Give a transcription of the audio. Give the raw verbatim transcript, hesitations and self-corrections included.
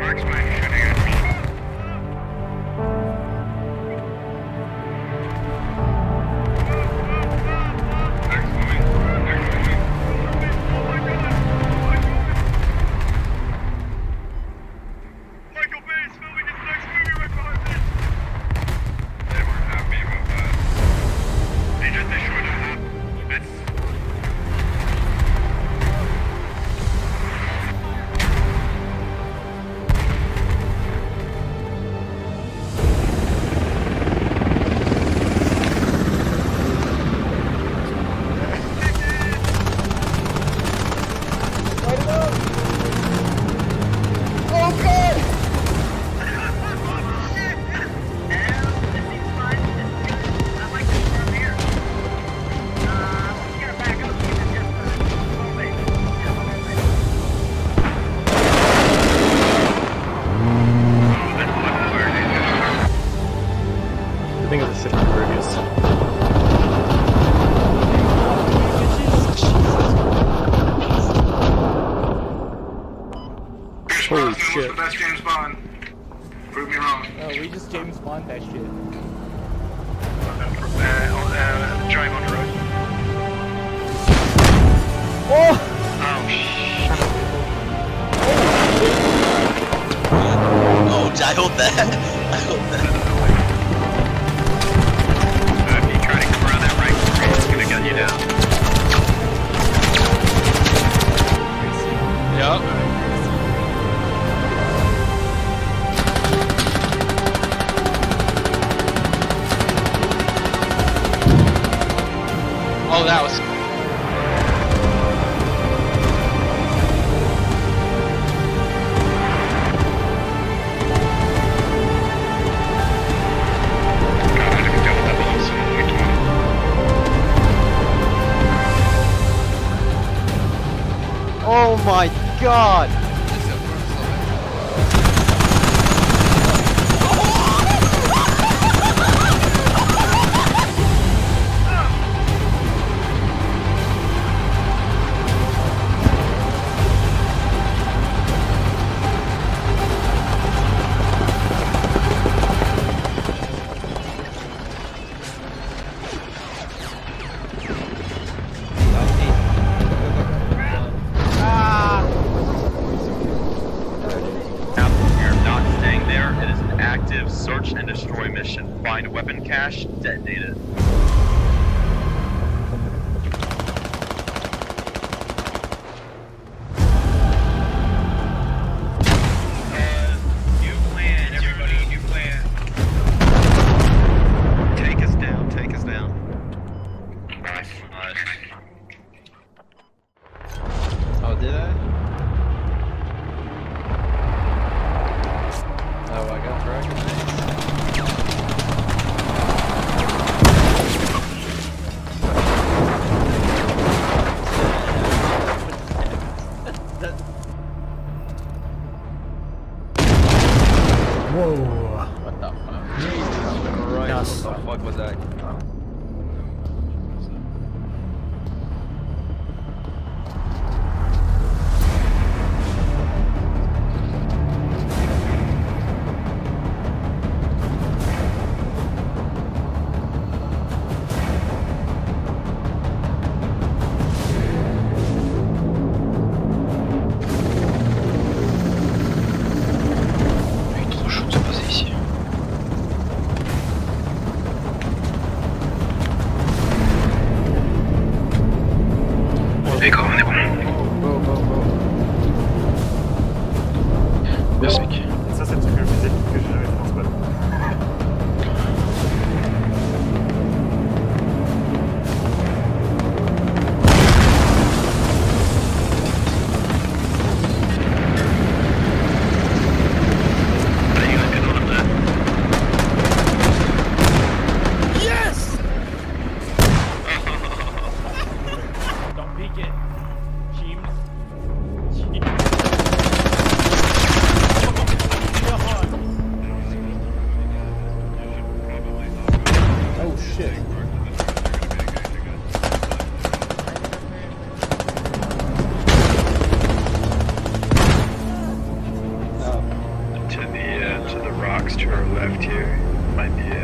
Holy shit. That's James Bond. Prove me wrong. Oh, we just James Bond that shit. Uh, uh, drive on the road. Oh! Oh, shit. Oh, I hope that. I hope that. Uh, if you try to come around that right street, it's gonna gun you down. Yep. Oh, that was. Oh my god! Search and destroy mission. Find weapon cache, detonate it. Uh, new plan, everybody, new plan. Take us down, take us down. Nice. Nice. Oh, did I? Oh, I got fragments. Whoa. What the fuck? Jesus Christ, what the fuck was that? Ça, c'est le truc le plus épique que j'ai jamais fait en squad. Yes! Don't peek it. James. James. to our left here. Might be